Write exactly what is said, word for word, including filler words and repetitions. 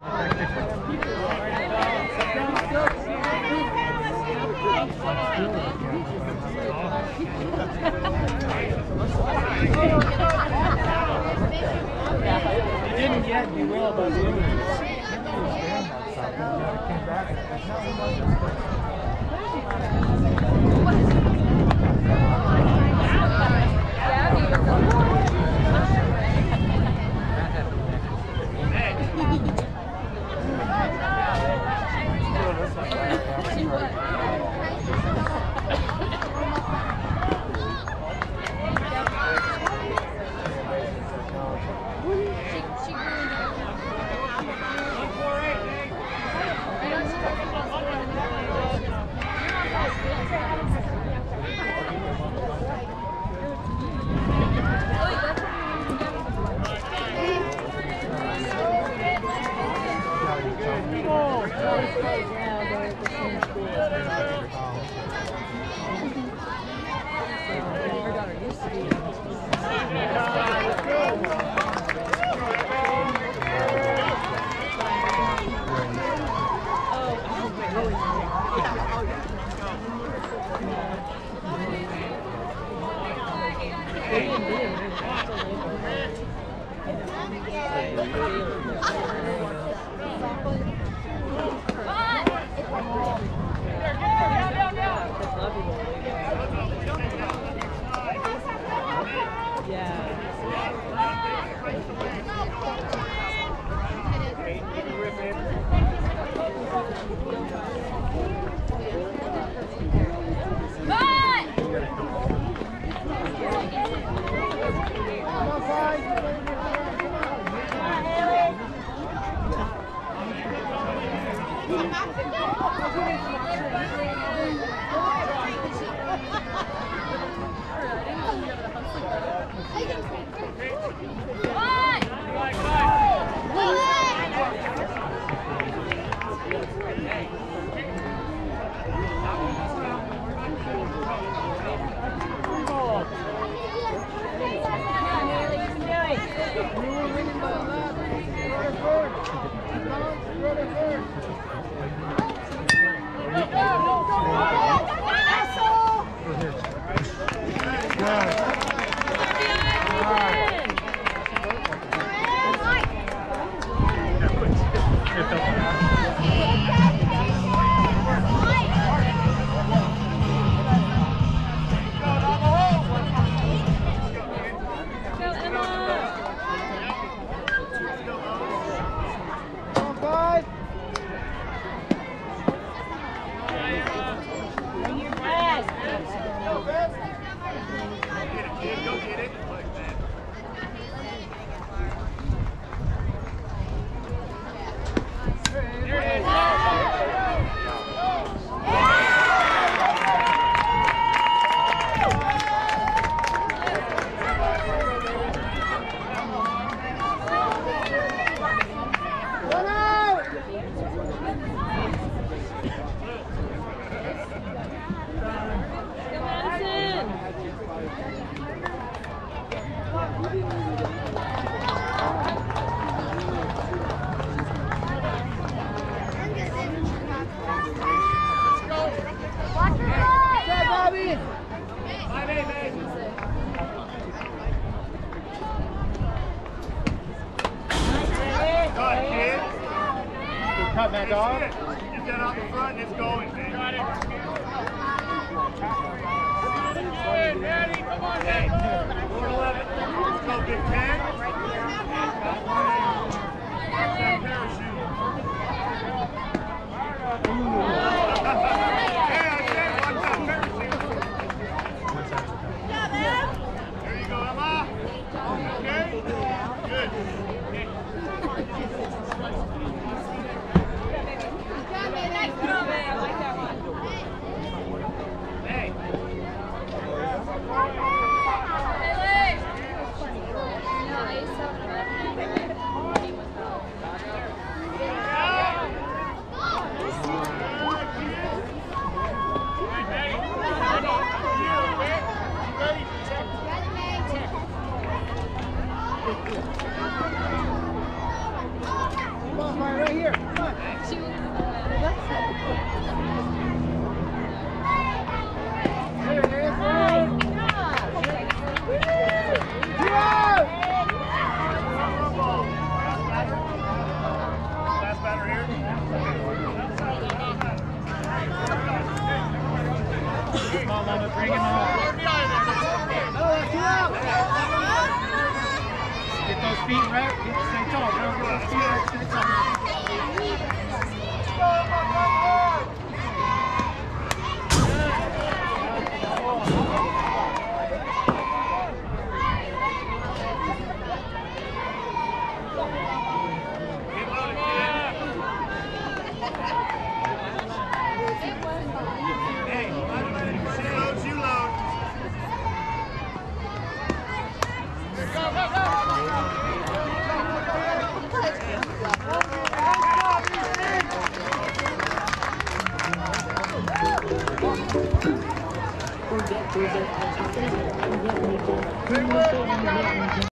Didn't yet, you will, but you came back. Cut that dog. Get that out the front and it's going, man. Got it. Good, Daddy. Come on, Daddy. four eleven. Let's go, Big Ten. Hey, I said watch that parachute. There you go, Emma. Okay? Good. Hey. Come on, Lama, bring him home. Get those feet right. Get, stay tall, bro. Get those feet right. Stay tall. Forget, forget, forget, forget, forget, forget, forget,